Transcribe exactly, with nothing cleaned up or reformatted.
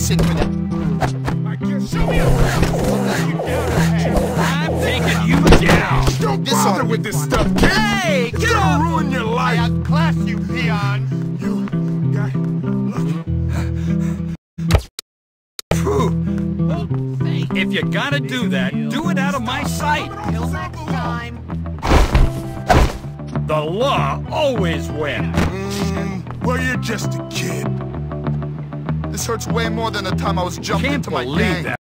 listen for that. I guess show me a I'm taking you down. Don't This bother on with you. this stuff, kid. Hey, It's get gonna off! ruin your life. I outclass you, peon. You guy, look. If you gotta do that, do it out of my sight. Till next time. The law always wins. Mm, well, you're just a kid. This hurts way more than the time I was jumped Can't into my believe gang. that.